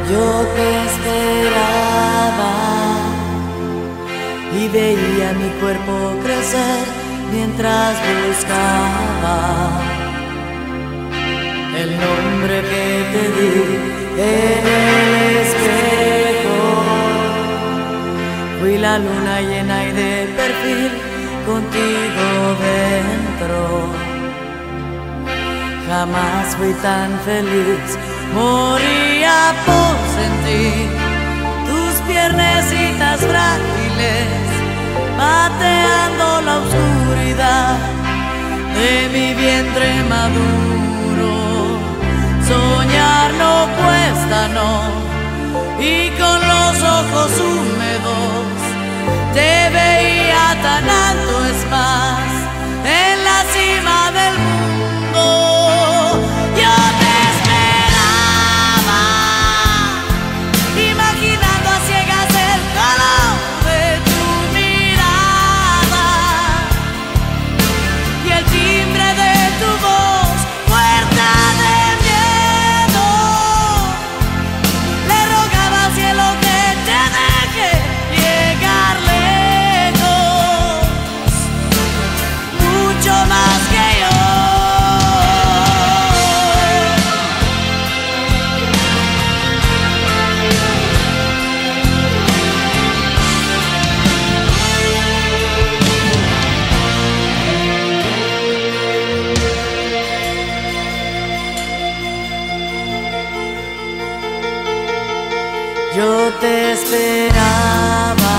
Yo te esperaba y veía mi cuerpo crecer mientras buscaba el nombre que te di en el espejo. Fui la luna llena y de perfil contigo dentro. Jamás fui tan feliz, moría por sentir tus piernecitas frágiles pateando la oscuridad de mi vientre maduro. Soñar no cuesta, no, y con los ojos húmedos te veía tan alto, es más, en la cima del mundo. Yo te esperaba, imaginando a ciegas el calor de tu mirada y el timbre de tu voz, muerta de miedo. Le rogaba al cielo que te deje llegar lejos, mucho más que yo. Yo te esperaba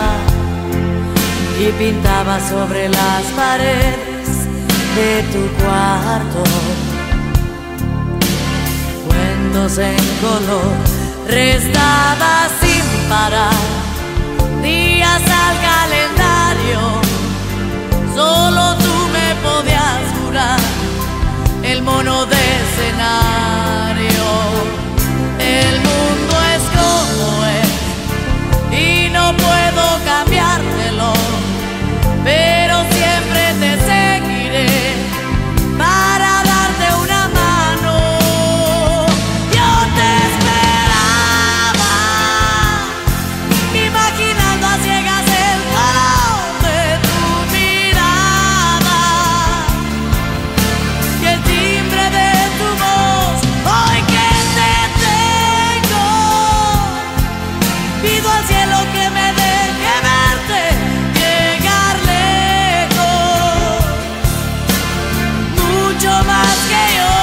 y pintaba sobre las paredes de tu cuarto cuentos en color, restaba sin parar días al calendario. Solo tú me podías jurar el mono de escenario. El mundo es como es y no puedo cambiártelo, pero siempre te seguiré para darte una mano. Yo te esperaba, imaginando a ciegas el calor de tu mirada y el timbre de tu voz. Hoy que te tengo, pido al cielo que me deje verte llegar lejos, mucho más que yo.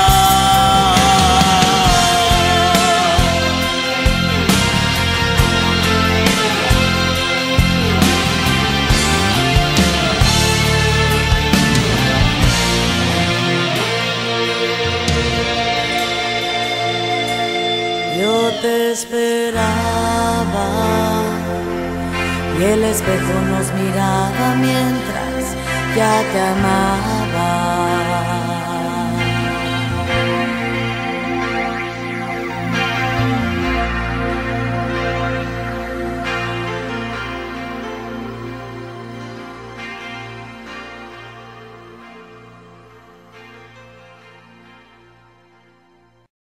Yo te esperaba y el espejo nos miraba mientras ya te amaba.